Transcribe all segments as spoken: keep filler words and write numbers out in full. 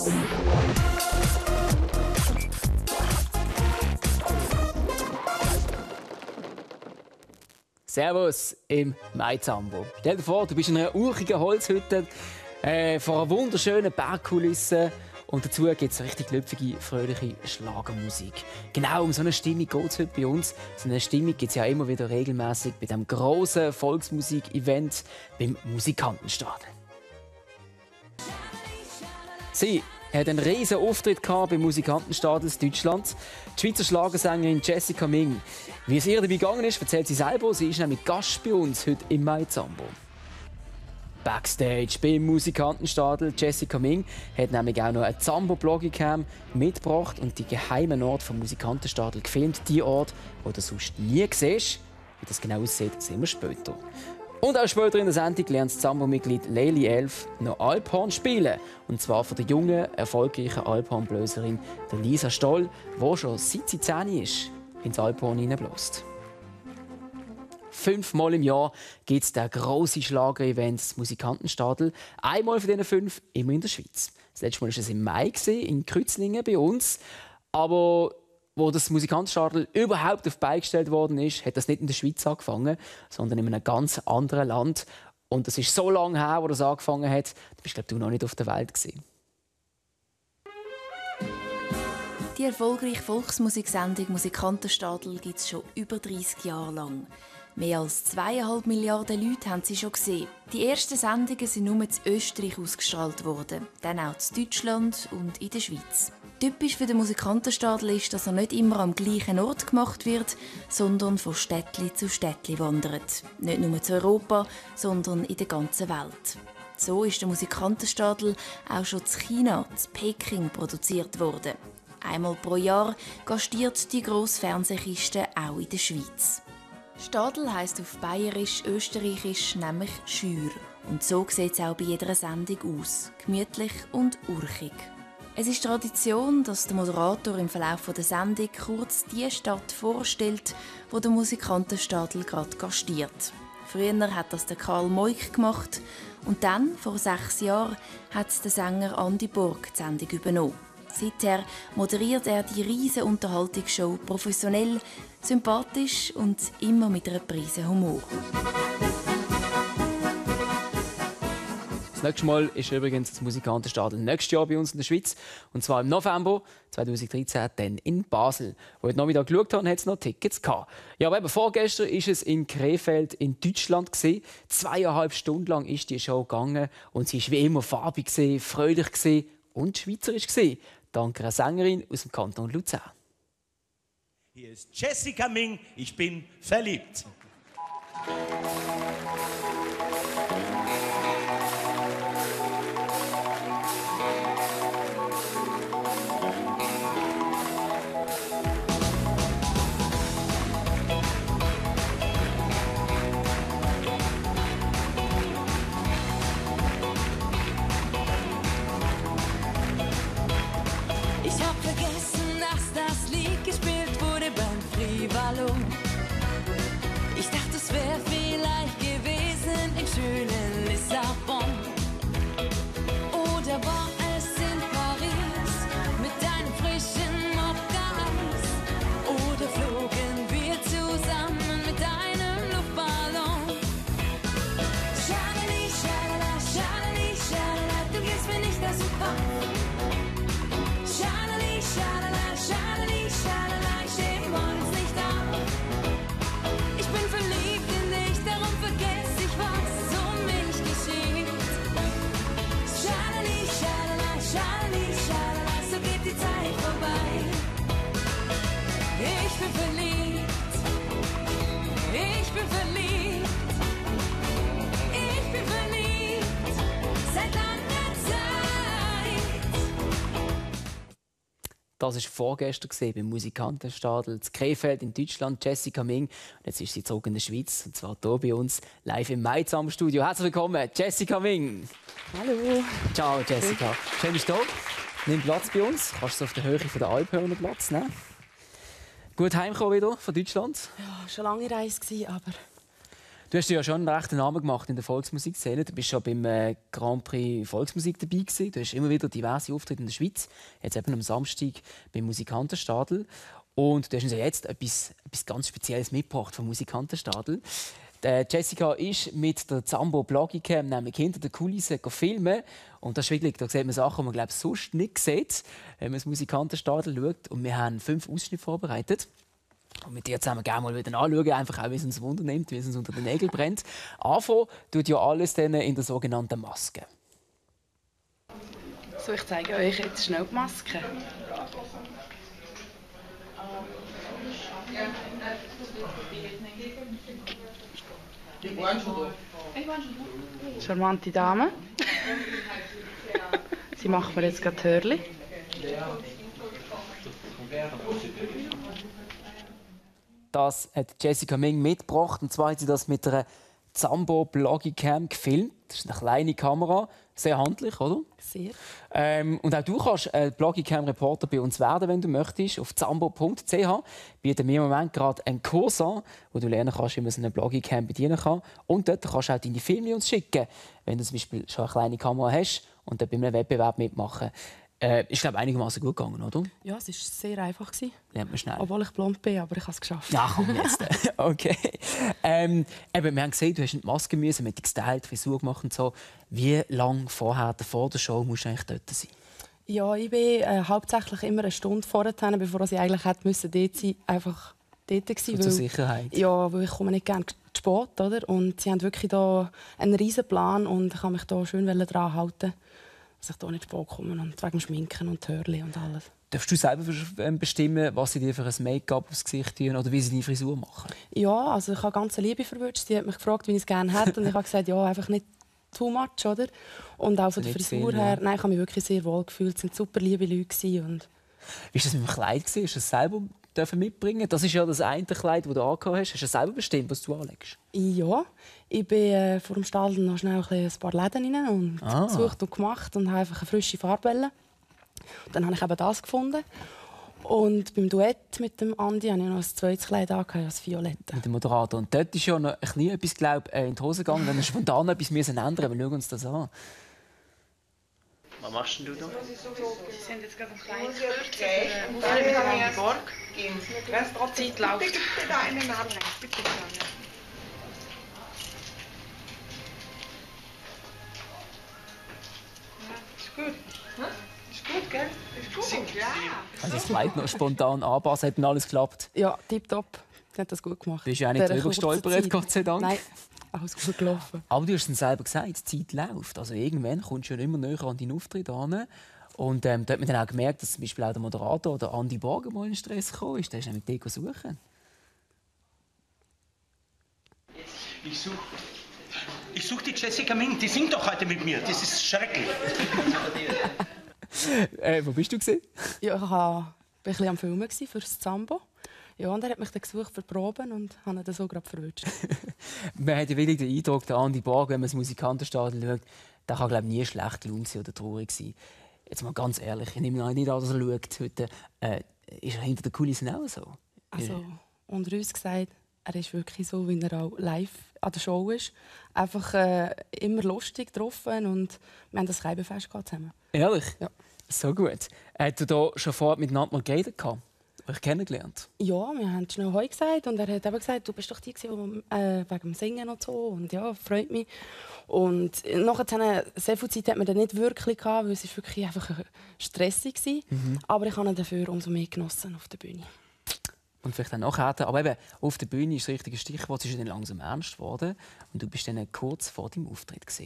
Servus im Maizambo. Stell dir vor, du bist in einer urigen Holzhütte äh, vor einer wunderschönen Bergkulisse und dazu gibt es richtig lüpfige, fröhliche Schlagermusik. Genau um so eine Stimmung geht es heute bei uns. So eine Stimmung gibt es ja immer wieder regelmäßig bei diesem grossen Volksmusik-Event beim Musikantenstadel. Sie hat einen riesen Auftritt beim Musikantenstadel in Deutschland. Die Schweizer Schlagersängerin Jessica Ming. Wie es ihr dabei gegangen ist, erzählt sie selber. Sie ist nämlich Gast bei uns heute im Maizambo. Backstage beim Musikantenstadel. Jessica Ming hat nämlich auch noch eine Zambo-Bloggy-Cam mitgebracht und die geheimen Orte vom Musikantenstadel gefilmt. Die Orte, wo du sonst nie siehst. Wie das genau aussieht, sehen wir später. Und auch später in der Sendung lernt das Zambo-Mitglied Leili Elf noch Alphorn spielen. Und zwar von der jungen, erfolgreichen Alphornblöserin Lisa Stoll, die schon seit sie zehn ist, ins Alphorn hineinbläst. Fünfmal im Jahr gibt es den grossen Schlager-Event, das Musikantenstadel. Einmal von diesen fünf immer in der Schweiz. Das letzte Mal war es im Mai, in Kreuzlingen bei uns. Aber wo das Musikantenstadel überhaupt auf die Beine gestellt worden ist, hat das nicht in der Schweiz angefangen, sondern in einem ganz anderen Land. Und das ist so lange her, wo das angefangen hat. Du bist, glaube ich, noch nicht auf der Welt gewesen. Die erfolgreiche Volksmusiksendung Musikantenstadel gibt es schon über dreissig Jahre lang. Mehr als zweieinhalb Milliarden Leute haben sie schon gesehen. Die ersten Sendungen sind nur in Österreich ausgestrahlt worden, dann auch in Deutschland und in der Schweiz. Typisch für den Musikantenstadel ist, dass er nicht immer am gleichen Ort gemacht wird, sondern von Städtli zu Städtli wandert. Nicht nur zu Europa, sondern in der ganzen Welt. So ist der Musikantenstadel auch schon in China, in Peking, produziert worden. Einmal pro Jahr gastiert die grosse Fernsehkiste auch in der Schweiz. Stadel heisst auf Bayerisch, Österreichisch nämlich Schür. Und so sieht es auch bei jeder Sendung aus. Gemütlich und urchig. Es ist Tradition, dass der Moderator im Verlauf der Sendung kurz die Stadt vorstellt, wo der Musikantenstadel gerade gastiert. Früher hat das der Karl Moik gemacht und dann, vor sechs Jahren, hat der Sänger Andi Borg die Sendung übernommen. Seither moderiert er die riesige Unterhaltungsshow professionell, sympathisch und immer mit einer Prise Humor. Das nächste Mal ist übrigens das Musikantenstadel nächstes Jahr bei uns in der Schweiz. Und zwar im November zweitausenddreizehn, dann in Basel. Wo ich heute Nachmittag geschaut habe, hat es noch Tickets gehabt. Ja, aber eben vorgestern war es in Krefeld in Deutschland. Zweieinhalb Stunden lang ist die Show gegangen. Und sie war wie immer farbig, fröhlich und schweizerisch. Dank einer Sängerin aus dem Kanton Luzern. Hier ist Jessica Ming, ich bin verliebt. Ich dachte, es wäre vielleicht gewesen im schönen Lissabon. Oder war es in Paris mit deinem frischen Mokka-Eis? Oder flogen wir zusammen mit deinem Luftballon? Schalali, schalala, schalali, schalala, du gehst mir nicht aus dem Kopf. Schalali, schalala, schalali, schalala, ich steh morgens nicht auf. Ich bin verliebt in dich, darum vergess ich, was um mich geschieht. Schalali, schalala, schalali, schalala, so geht die Zeit vorbei. Ich bin verliebt, ich bin verliebt, ich bin verliebt, seit langer Zeit. Das war vorgestern beim Musikantenstadel in Krefeld in Deutschland. Jessica Ming. Und jetzt ist sie zurück in der Schweiz, und zwar hier bei uns live im Maizambo-Studio. Herzlich willkommen, Jessica Ming. Hallo. Ciao, Jessica. Schön, bist du da. Nimm Platz bei uns. Kannst du auf der Höhe von der Alphörner Platz nehmen. Gut heimgekommen wieder von Deutschland? Ja, schon lange Reise gewesen, aber Du hast ja schon einen rechten Namen gemacht in der Volksmusikszene. Du bist schon beim äh, Grand Prix Volksmusik dabei gewesen. Du hast immer wieder diverse Auftritte in der Schweiz. Jetzt eben am Samstag beim Musikantenstadel. Und du hast uns ja jetzt etwas, etwas ganz Spezielles mitgebracht vom Musikantenstadel. Die Jessica ist mit der Zambo Blogicam nämlich hinter der Kulisse filmen. Und das ist wirklich, da sieht man Sachen, die man glaube ich, sonst nicht sieht, wenn man das Musikantenstadel schaut. Und wir haben fünf Ausschnitte vorbereitet. Und mit dir zusammen gerne mal wieder anschauen, einfach auch, wie es uns Wunder nimmt, wie es uns unter den Nägeln brennt. Anfangen tut ja alles dann in der sogenannten Maske. So, ich zeige euch jetzt schnell die Maske. Charmante Dame. Sie macht mir jetzt gerade Hörli. Das hat Jessica Ming mitgebracht. Und zwar hat sie das mit einer Zambo Blogicam gefilmt. Das ist eine kleine Kamera, sehr handlich, oder? Sehr. Ähm, und auch du kannst ein Blogicam-Reporter bei uns werden, wenn du möchtest. Auf zambo punkt c h bieten wir im Moment gerade einen Kurs an, wo du lernen kannst, wie man so eine Blogicam bedienen kann. Und dort kannst du auch deine Filme uns schicken, wenn du zum Beispiel schon eine kleine Kamera hast und dann bei einem Wettbewerb mitmachen. Äh, ist, glaube ich, einigermaßen gut gegangen, oder? Ja, es war sehr einfach. Lernt man schnell. Obwohl ich blond bin, aber ich habe es geschafft. Ja, komm jetzt. Okay. Ähm, eben, wir haben gesehen, du hast die Maske müssen, mit gestylt, Frisur gemacht und so. Wie lange vorher, vor der Show, musst du eigentlich dort sein? Ja, ich bin äh, hauptsächlich immer eine Stunde vorher, bevor sie eigentlich hätte müssen, dort sein, einfach dort gewesen. So zur Sicherheit? Ja, weil ich komme nicht gerne zu spät, oder? Und sie haben wirklich da einen riesen Plan und ich kann mich da schön daran halten, dass ich hier nicht spät komme. Und wegen dem Schminken und Hörli und alles. Darfst du selber bestimmen, was sie dir für ein Make-up aufs Gesicht tun oder wie sie deine Frisur machen? Ja, also ich habe ganz Liebe verwünscht. Sie hat mich gefragt, wie ich es gerne hätte. Und ich habe gesagt, ja, einfach nicht too much, oder? Und auch von der Frisur viel, her, ja. Nein, ich habe mich wirklich sehr wohl gefühlt. Es waren super liebe Leute. Und wie war das mit dem Kleid? Hast du das selber mitbringen? Das ist ja das eine Kleid, das du angehabt hast. Hast du selber bestimmt, was du anlegst? Ja, ich bin äh, vor dem Stall noch schnell ein paar Läden rein und ah. gesucht und gemacht und habe einfach eine frische Farbe. Dann habe ich eben das gefunden. Und beim Duett mit dem Andi habe ich noch ein zweites Kleid angehabt, das Violette. Mit dem Moderator. Und dort ist ja noch ein bisschen etwas, glaub, in die Hose gegangen. Dann spontan etwas müssen ändern. Wir schauen uns das an. Was machst denn du da? Sie sind jetzt gerade ein kleines Kürzel. Aufnehmen mit Andi Borg. Die Zeit läuft. Bitte einen Namen. Bitte. Ist gut. Ist gut, gell? Ist gut, ja. Also das Kleid noch spontan anpassen, hat dann alles geklappt? Ja, tipptopp. Sie hat das gut gemacht. Bist du auch nicht drüber gestolpert, Gott sei Dank? Nein, alles gut gelaufen. Aber du hast es selber gesagt, die Zeit läuft. Also irgendwann kommst du schon immer näher an deinen Auftritt an. Und ähm, da hat man dann auch gemerkt, dass zum Beispiel auch der Moderator oder Andi Borg mal in Stress gekommen ist. Der ist nämlich Deko suchen. Ich suche ich such die Jessica Ming. Die singt doch heute mit mir. Das ist schrecklich. äh, wo bist du gewesen? Ja, ich war ein bisschen am Filmen für das Zambo. Ja, und er hat mich dann gesucht für Proben und hat ihn dann so gerade verwünscht. Man hat ja wirklich den Eindruck, der Andi Borg, wenn man das Musikantenstadel schaut, der kann glaube ich, nie schlecht gelaunt sein oder traurig sein. Jetzt mal ganz ehrlich, ich nehme nicht an, dass er schaut heute. Äh, ist er hinter den Kulissen auch so? Also, unter uns gesagt, er ist wirklich so, wie er auch live an der Show ist. Einfach äh, immer lustig getroffen und wir haben das Reibefest zusammen. Ehrlich? Ja. So gut. Hast du da schon vorher miteinander mal geredet? Euch kennengelernt? Ja, wir haben schnell «Hoi» gesagt und er hat eben gesagt, du bist doch die, die äh, wegen dem Singen und so. Und ja, freut mich. Und nachher sehr viel Zeit hat man dann nicht wirklich gehabt, weil es ist wirklich einfach stressig war. Mhm. Aber ich habe ihn dafür umso mehr genossen auf der Bühne. Und vielleicht auch nachher. Aber eben, auf der Bühne ist das richtige Stichwort. Es ist dann langsam ernst geworden. Und du bist dann kurz vor deinem Auftritt gewesen.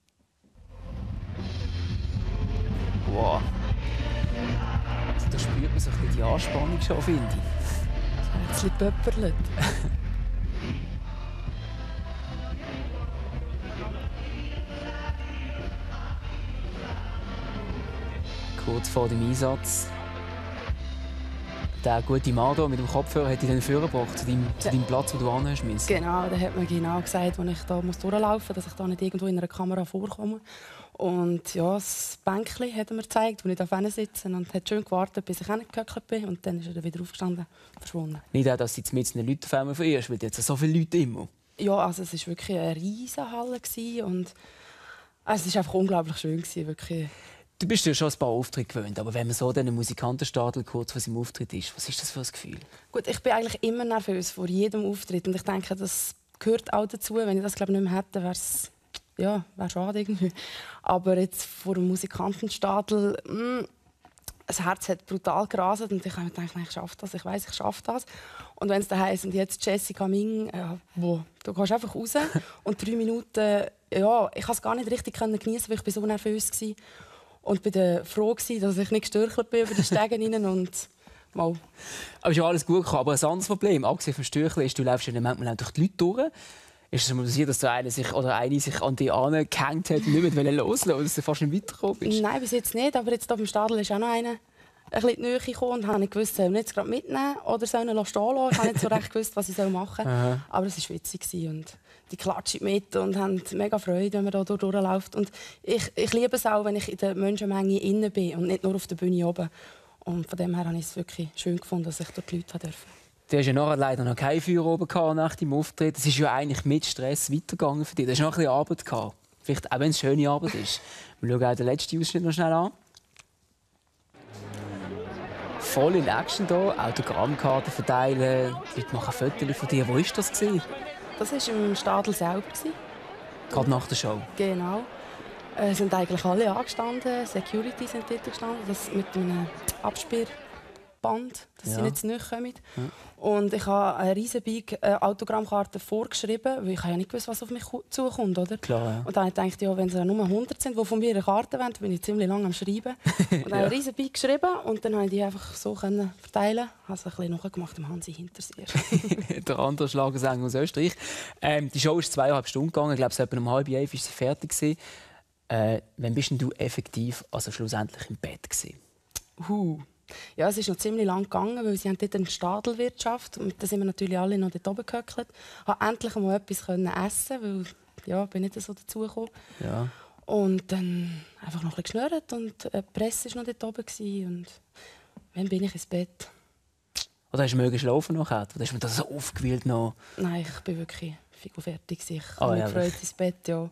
Wow. Also, da spürt man so ein bisschen die Anspannung schon, finde ich. So ein bisschen pöpperlet. Kurz vor dem Einsatz. Der gute Mann hier mit dem Kopfhörer hat dich dann vorgebracht zu deinem, ja. zu deinem Platz, wo du anhörst. Genau, da hat man genau gesagt, als ich da durchlaufen muss, dass ich da nicht irgendwo in einer Kamera vorkomme. Und ja, das Bänkchen hat er mir gezeigt, wo ich da sitze und hat schön gewartet, bis ich hingehockt bin. Und dann ist er wieder aufgestanden und verschwunden. Nicht auch, dass sie jetzt mit den Leuten auf einmal verirrst, weil jetzt so viele Leute immer. Ja, also es war wirklich eine riesige Halle und also es war einfach unglaublich schön. Wirklich. Du bist ja schon ein paar Auftritte gewöhnt, aber wenn man so den Musikantenstadel kurz vor seinem Auftritt ist, was ist das für ein Gefühl? Gut, ich bin eigentlich immer nervös vor jedem Auftritt und ich denke, das gehört auch dazu. Wenn ich das glaube ich, nicht mehr hätte, wäre es ja, wär schade irgendwie. Aber jetzt vor dem Musikantenstadel, mh, das Herz hat brutal gerasert und ich habe mir gedacht, ich schaffe das, ich weiß, ich schaffe das. Und wenn es dann heisst, und jetzt Jessica Ming, ja, wo, du gehst einfach raus und drei Minuten, ja, ich konnte es gar nicht richtig genießen, weil ich so nervös war. Und bin froh, dass ich nicht gestürchelt bin über die Stege rein und mal. Aber ist ja alles gut gekommen. Aber ein anderes Problem, abgesehen vom Stürcheln, ist, du läufst ja manchmal auch durch die Leute durch. Ist es mal passiert, dass der eine sich, oder eine sich an dich angehängt hat und nicht mehr loslassen wollte, dass du fast nicht weitergekommen bist? Nein, bis jetzt nicht. Aber jetzt auf dem Stadel ist auch noch einer ein bisschen in die Nähe gekommen und habe nicht gewusst, soll ich ihn jetzt gerade mitnehmen oder soll ich ihn stehen lassen. Ich habe nicht so recht gewusst, was ich machen soll. Aber es war witzig und die klatschen mit und haben mega Freude, wenn man da durchläuft. Und ich, ich liebe es auch, wenn ich in der Menschenmenge innen bin und nicht nur auf der Bühne oben. Und von dem her habe ich es wirklich schön gefunden, dass ich dort die Leute durfte. Du hast ja nachher leider noch kein Feuer oben gehabt nach deinem Auftritt. Es ist ja eigentlich mit Stress weitergegangen für dich. Du hast noch ein bisschen Arbeit gehabt. Vielleicht auch wenn es schöne Arbeit ist. Wir schauen auch den letzten Ausschnitt noch schnell an. Voll in Action hier, Autogrammkarten verteilen, die Leute machen Fotos von dir. Wo war das? Das war im Stadel selber. Gerade nach der Show? Genau. Es sind eigentlich alle angestanden, Security sind dort gestanden, das mit einem Absperrband, dass ja. sie nicht zu nahe kommen. Ja. Und ich habe eine riesige Autogrammkarte vorgeschrieben, weil ich ja nicht gewusst, was auf mich zukommt. Oder? Klar, ja. Und dann habe ich gedacht, ja, wenn es nur hundert sind, die von mir eine Karte wollen, bin ich ziemlich lange am Schreiben. Und dann ja. habe ich eine riesige geschrieben und dann konnte ich die einfach so verteilen. Ich habe es ein bisschen nachgemacht, dem Hansi Hinterseer. Der andere Schlagersänger aus Österreich. Ähm, die Show ist zweieinhalb Stunden gegangen. Ich glaube, es etwa um halb elf war sie fertig. Äh, wann bist du effektiv, also schlussendlich im Bett gewesen? Uh. Ja, es ist noch ziemlich lang gegangen, weil sie haben dort eine Stadelwirtschaft und da sind wir natürlich alle noch dort oben gehöckelt. Ich konnte endlich mal etwas essen, weil ja, bin nicht so dazugekommen. Ja. Und dann einfach noch ein bisschen geschnurrt und die Presse war noch dort oben und dann bin ich ins Bett. Oder hast du schlafen noch? Oder hast du mir das so aufgewühlt noch? Nein, ich bin wirklich fertig. Ich oh, habe mich ja, gefreut ins Bett, ja.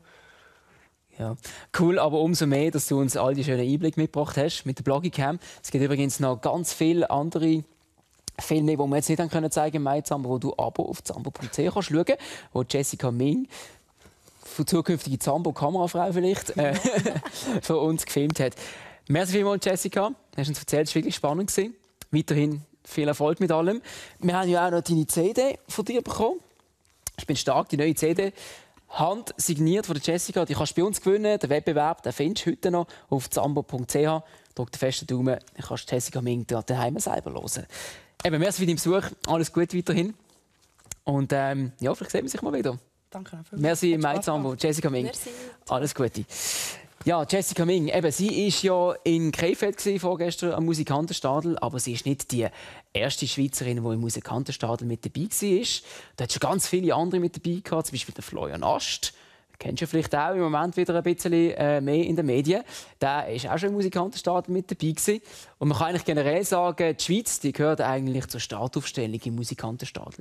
Ja. Cool, aber umso mehr, dass du uns all die schönen Einblicke mitgebracht hast mit der Blogicam. Es gibt übrigens noch ganz viele andere Filme, die wir jetzt nicht können zeigen im Mai Zambo, wo du aber auf zambo punkt c kannst schauen, wo Jessica Ming, zukünftige Zambo-Kamerafrau vielleicht, äh, für uns gefilmt hat. Merci vielmals, Jessica. Du hast uns erzählt, es war wirklich spannend. Weiterhin viel Erfolg mit allem. Wir haben ja auch noch deine C D von dir bekommen. Ich bin stark, die neue C D. Handsigniert von der Jessica, die kannst du bei uns gewinnen. Den Wettbewerb den findest du heute noch auf zambo punkt c h. Drück den festen Daumen, dann kannst du Jessica Ming daheim selber hören. Eben, merci für deinen Besuch, alles Gute weiterhin. Und ähm, ja, vielleicht sehen wir sich mal wieder. Danke. Merci im Mai Zambo, Jessica Ming. Merci. Alles Gute. Ja, Jessica Ming, eben, sie war ja in Krefeld vorgestern am Musikantenstadel, aber sie ist nicht die erste Schweizerin, die im Musikantenstadel mit dabei war. Da hat schon ganz viele andere mit dabei gehabt, zum Beispiel der Florian Ast. Den kennst du ja vielleicht auch im Moment wieder ein bisschen äh, mehr in den Medien. Der war auch schon im Musikantenstadel mit dabei gewesen. Und man kann eigentlich generell sagen, die Schweiz die gehört eigentlich zur Startaufstellung im Musikantenstadel.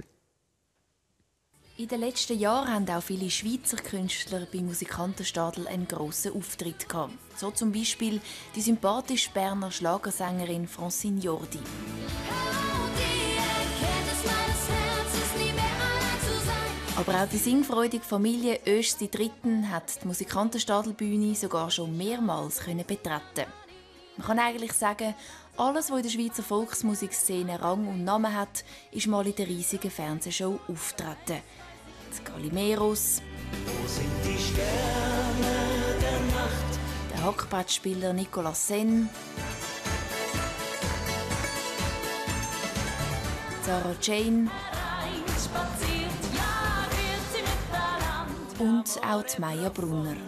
In den letzten Jahren haben auch viele Schweizer Künstler bei Musikantenstadel einen grossen Auftritt gehabt. So zum Beispiel die sympathische Berner Schlagersängerin Francine Jordi. Aber auch die singfreudige Familie Öst die Dritten hat die Musikantenstadelbühne sogar schon mehrmals betreten. Man kann eigentlich sagen, alles, was in der Schweizer Volksmusikszene Rang und Namen hat, ist mal in der riesigen Fernsehshow auftreten. Die Galimeros, der Hackbrettspieler Nicolas Sen, Sarah Jane und auch die Maya Brunner.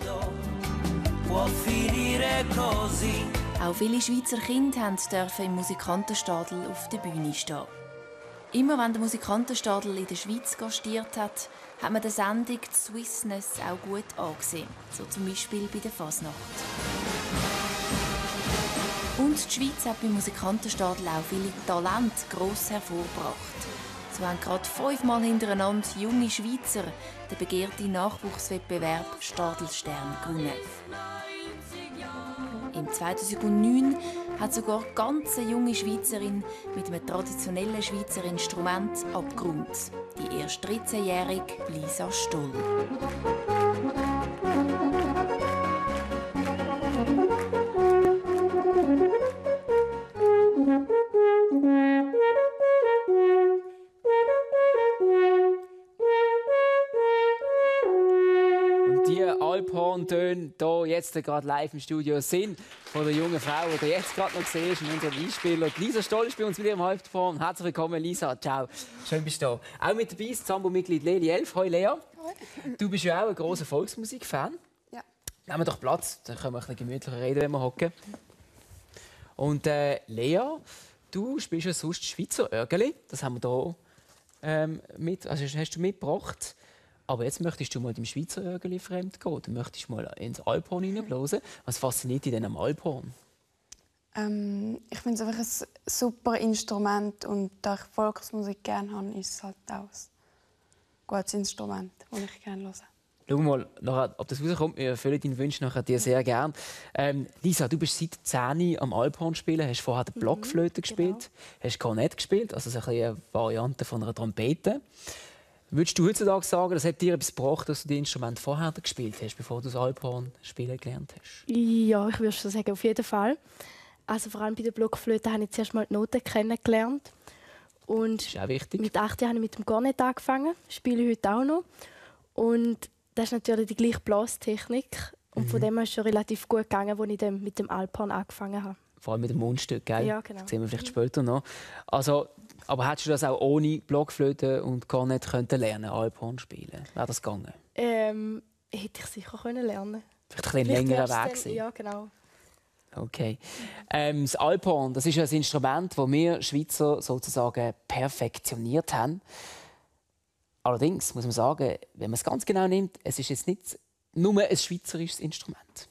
Auch viele Schweizer Kinder durften im Musikantenstadel auf der Bühne stehen. Immer wenn der Musikantenstadel in der Schweiz gastiert hat, hat man der Sendung die Swissness auch gut angesehen. So zum Beispiel bei der Fasnacht. Und die Schweiz hat beim Musikantenstadel auch viele Talente gross hervorgebracht. So haben gerade fünfmal hintereinander junge Schweizer den begehrten Nachwuchswettbewerb Stadelstern gewonnen. Im zweitausendneun hat sogar ganz eine junge Schweizerin mit einem traditionellen Schweizer Instrument abgerundet. Die erst dreizehnjährige Lisa Stoll. Alphorn-Töne hier jetzt gerade live im Studio sind von der jungen Frau, die ihr jetzt gerade noch gesehen in unserem Einspieler. Lisa Stoll ist bei uns mit ihrem Alphorn. Herzlich willkommen, Lisa. Ciao. Schön bist du da. Auch mit dabei ist Sambo-Mitglied Leli Elf. Hoi, Lea. Hoi. Du bist ja auch ein grosser Volksmusik-Fan. Ja. Nehmen wir doch Platz, dann können wir ein bisschen gemütlicher reden, wenn wir hocken. Und äh, Lea, du spielst ja sonst Schweizer Örgeli. Das haben wir hier ähm, mit, also hast du mitgebracht. Aber jetzt möchtest du mal dem Schweizer Örgeli fremd gehen. Du möchtest mal ins Alphorn hineinblasen. Was fasziniert dich denn am Alphorn? Ähm, ich finde es einfach ein super Instrument. Und da ich Volksmusik gerne habe, ist es halt auch ein gutes Instrument, das ich gerne höre. Schau mal, nachher, ob das rauskommt. Wir erfüllen deinen Wunsch nachher dir sehr gerne. Ähm, Lisa, du bist seit zehn am Alphorn spielen. Hast vorher die Blockflöte mhm, gespielt, genau. Hast Kornett gespielt, also so eine Variante von einer Trompete. Würdest du heutzutage sagen, das hat dir etwas gebracht, dass du die Instrumente vorher gespielt hast, bevor du das Alphorn spielen gelernt hast? Ja, ich würde schon sagen, auf jeden Fall. Also vor allem bei der Blockflöte habe ich zuerst mal die Noten kennengelernt. Und das ist auch wichtig. Mit acht Jahren habe ich mit dem Kornett angefangen, spiele ich heute auch noch. Und das ist natürlich die gleiche Blastechnik. Und mhm. von dem her ist es schon relativ gut gegangen, als ich dann mit dem Alphorn angefangen habe. Vor allem mit dem Mundstück, gell? Ja, genau. Das sehen wir vielleicht später noch. Also, aber hättest du das auch ohne Blockflöte und Kornett können lernen, Alphorn spielen? Wäre das gegangen? Ähm, hätte ich sicher können lernen. Vielleicht ein bisschen längerer Weg gewesen. Ja, genau. Okay. Ähm, das Alphorn, das ist ein Instrument, das wir Schweizer sozusagen perfektioniert haben. Allerdings muss man sagen, wenn man es ganz genau nimmt, es ist jetzt nicht nur ein schweizerisches Instrument.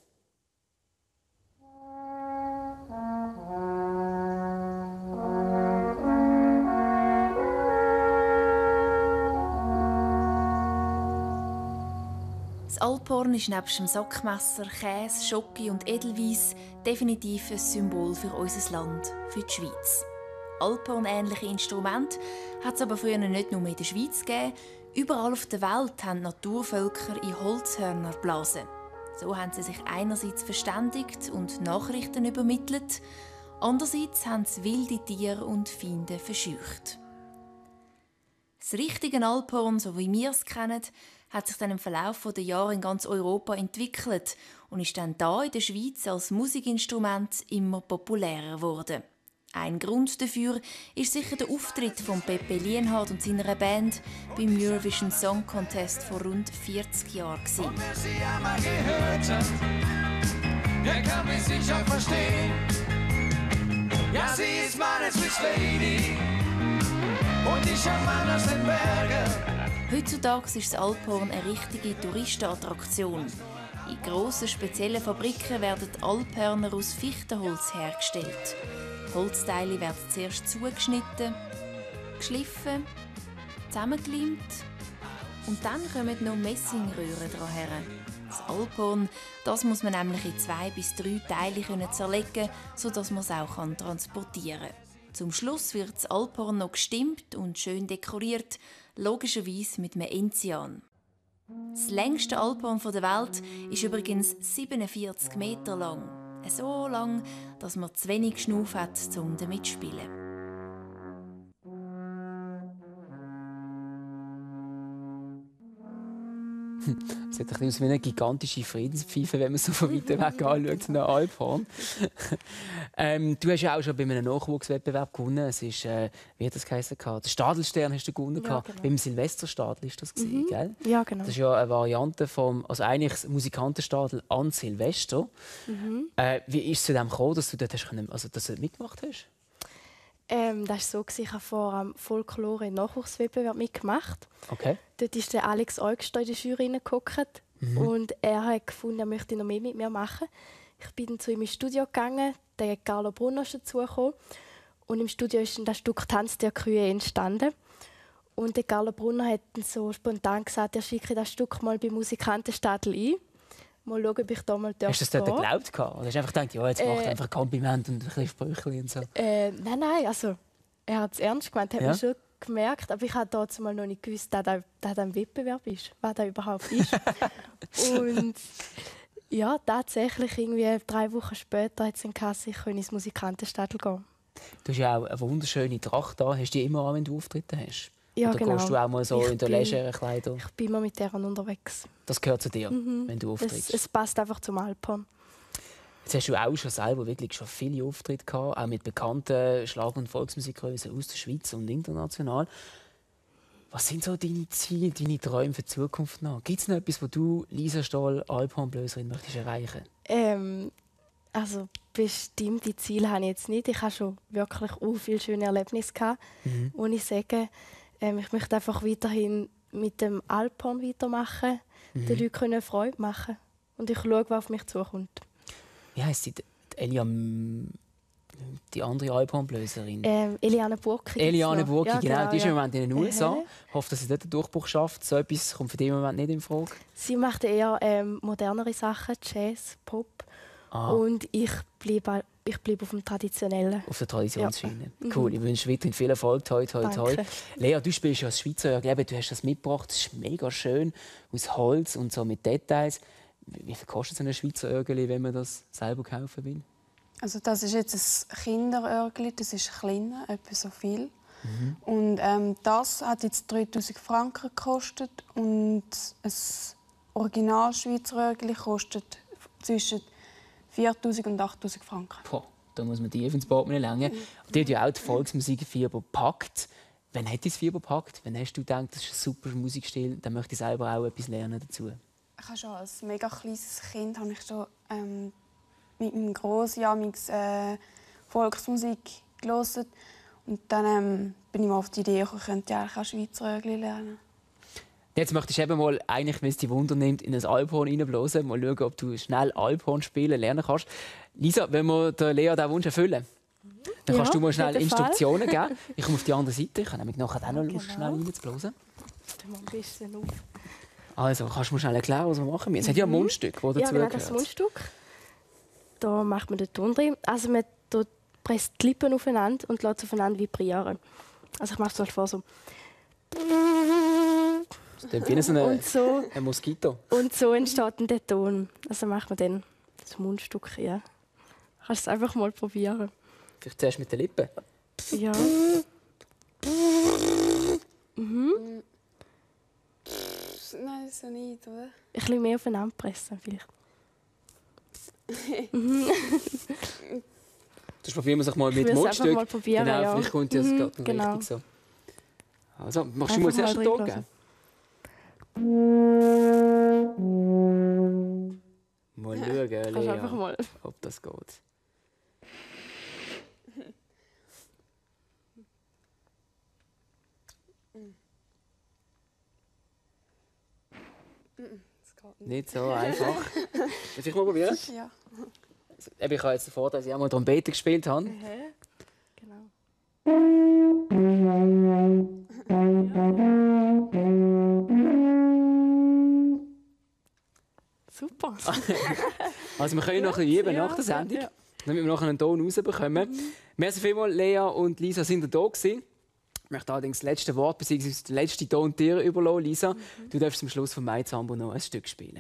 Das Alphorn ist nebst dem Sackmesser, Käse, Schoki und Edelweiss definitiv ein Symbol für unser Land, für die Schweiz. Alphorn-ähnliche Instrumente hat es aber früher nicht nur in der Schweiz gegeben. Überall auf der Welt haben Naturvölker in Holzhörner geblasen. So haben sie sich einerseits verständigt und Nachrichten übermittelt, andererseits haben sie wilde Tiere und Feinde verscheucht. Das richtige Alphorn, so wie wir es kennen, hat sich dann im Verlauf der Jahre in ganz Europa entwickelt und ist dann da in der Schweiz als Musikinstrument immer populärer geworden. Ein Grund dafür ist sicher der Auftritt von Pepe Lienhard und seiner Band beim Eurovision Song Contest vor rund vierzig Jahren. Und wer sie einmal gehört hat, der kann mich sicher verstehen. Ja, sie ist meine Swiss Lady und ich ein Mann aus den Bergen. Heutzutage ist das Alphorn eine richtige Touristenattraktion. In grossen, speziellen Fabriken werden Alphörner aus Fichtenholz hergestellt. Die Holzteile werden zuerst zugeschnitten, geschliffen, zusammengeleimt und dann kommen noch Messingröhren dran her. Das Alphorn, das muss man nämlich in zwei bis drei Teile zerlegen, sodass man es auch transportieren kann. Zum Schluss wird das Alphorn noch gestimmt und schön dekoriert, logischerweise mit einem Enzian. Das längste Alphorn der Welt ist übrigens siebenundvierzig Meter lang. So lang, dass man zu wenig Schnuff hat, um damit zu spielen. Es sieht ein bisschen aus wie eine gigantische Friedenspfeife, wenn man so von weit weg anschaut, nach Alphorn. ähm, du hast ja auch schon bei einem Nachwuchswettbewerb gewonnen. Es ist, äh, wie hat das geheißen? Der Stadelstern hast du gewonnen. Ja, genau. Beim Silvesterstadel ist das gewesen, mhm. gell? Ja, genau. Das ist ja eine Variante vom, also eigentlich das Musikantenstadel an Silvester. Mhm. Äh, wie ist es zu dem gekommen, dass du dort hast, also, dass du dort mitgemacht hast? Ähm, das war so, ich habe vor einem Folklore-Nachwuchswettbewerb mitgemacht. Okay. Dort ist der Alex Eugster in der Jury reingehockt. Mhm. Und er hat gefunden, er möchte noch mehr mit mir machen. Ich bin dann zu ihm ins Studio gegangen, der Carlo Brunner ist dazugekommen. Und im Studio ist dann das Stück «Tanz der Kühe» entstanden. Und der Carlo Brunner hat dann so spontan gesagt, er schicke das Stück mal bei Musikantenstadel ein. Mal schauen, ob ich da mal darf. Hast du das dort gehen. geglaubt? Oder hast du einfach gedacht, ja, jetzt macht Äh, einfach ein Kompliment und ein bisschen Sprüche und so? Äh, nein, nein, also er hat es ernst gemeint, hat Ja? man schon gemerkt, aber ich habe dazu mal noch nicht gewusst, dass das dass ein Wettbewerb ist, was das überhaupt ist. Und ja, tatsächlich irgendwie drei Wochen später hat es dann geheißen, ich könne ins Musikantenstadel gehen. Du hast ja auch eine wunderschöne Tracht da. Hast du die immer an, wenn du Auftritte hast? Ja, Oder genau. gehst du auch mal so Ich in der bin- Legerkleider? Ich bin immer mit deren unterwegs. Das gehört zu dir, Mhm. wenn du Es, auftrittst. es passt einfach zum Alphorn. Jetzt hast du auch schon selber wirklich schon viele Auftritte gehabt, auch mit bekannten Schlag- und Volksmusikgrößen aus der Schweiz und international. Was sind so deine Ziele, deine Träume für die Zukunft noch? Gibt es noch etwas, was du, Lisa Stahl, Alphornblöserin, möchtest erreichen? Ähm, also bestimmte Ziele habe ich jetzt nicht. Ich habe schon wirklich auch viele schöne Erlebnisse gehabt, Mhm. wo ich sage, ähm, ich möchte einfach weiterhin mit dem Alphorn weitermachen, Mhm. den Leuten können Freude machen. Und ich schaue, was auf mich zukommt. Wie heisst sie? Die Elia, M- die andere Alphornblöserin? Ähm, Eliane Burki. Eliane gibt's noch. Burki, Ja, genau, die ist ja. im Moment in den U S A. Mhm. Ich hoffe, dass sie dort einen Durchbruch schafft. So etwas kommt für dich im Moment nicht in Frage. Sie macht eher ähm, modernere Sachen, Jazz, Pop. Ah. Und ich bleibe ich bleib auf dem Traditionellen. Auf der Traditionsschiene. Ja. Cool, ich wünsche weiterhin viel Erfolg. Toi, toi, toi. Danke. Lea, du spielst ja als Schweizer Örgel. Eben, du hast das mitgebracht. Das ist mega schön. Aus Holz und so mit Details. Wie viel kostet so ein Schweizer Örgel, wenn man das selber kaufen will? Also das ist jetzt ein Kinderörgli, das ist kleiner, etwa so viel. Mhm. Und ähm, das hat jetzt dreitausend Franken gekostet und ein Original Schweizer Örgli kostet zwischen viertausend und achttausend Franken. Boah, da muss man tief ins Portemonnaie langen. Und die hat ja auch die Volksmusikfieber gepackt. Wann hat das Fieber gepackt? Wann hast du gedacht, das ist ein super Musikstil, dann möchte ich selber auch etwas lernen dazu? Ich habe schon als mega kleines Kind habe ich schon ähm, mit meinem Grossjahr äh, Volksmusik gehört. Und dann ähm, bin ich mal auf die Idee gekommen, ich könnte ja auch Schweizer Örgli lernen. Jetzt möchtest du eben mal, eigentlich, wenn es dich Wunder nimmt, in ein Alphorn reinblasen. Mal schauen, ob du schnell Alphorn spielen lernen kannst. Lisa, wenn wir der Lea diesen Wunsch erfüllen, dann Ja, kannst du mal auf schnell jeden Fall. Instruktionen geben. Ich komme auf die andere Seite. Ich habe nämlich nachher auch noch Lust, Genau. schnell reinzublasen. Tun wir ein bisschen auf. Also, kannst du mir schnell erklären, was wir machen müssen? Es hat ja ein Mundstück, das dazu Ja, genau, das gehört. Mundstück. Da macht man den Ton drin. Also man tut- presst die Lippen aufeinander und lässt es aufeinander vibrieren. Also ich mache es halt vor so. Das klingt wie so eine, Und so, ein Moskito. und so entsteht dann der Ton. Also macht man dann das Mundstück, ja. Kannst du es einfach mal probieren. Vielleicht zuerst mit den Lippen. Ja. Mhm. Nein, so nicht, oder? Ein bisschen mehr aufeinander pressen vielleicht. Das probieren wir sich mal Ich mit will es Mundstück. einfach mal probieren, genau, ja. vielleicht kommt das Mhm, gerade noch genau. richtig so. Also, machst du mal Einfach das erste mal Ton reinblasen. geben? Mal schauen, Kannst du einfach Lea, mal. ob das geht. Das geht nicht. Nicht so einfach. Darf ich mal probieren? Ja. Eben, ich habe jetzt den Vorteil, dass ich auch mal Trompete gespielt habe. Genau. Super. Also wir können noch ein bisschen üben Ja, nach der Sendung, ja. damit wir nachher einen Ton rausbekommen. Mhm. Merci vielmals, Lea und Lisa sind da gewesen. Ich möchte allerdings das letzte Wort bzw. den letzten Ton dir überlassen. Lisa, Mhm. du darfst zum Schluss von Mai Zambo noch ein Stück spielen.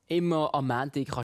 immer am Montag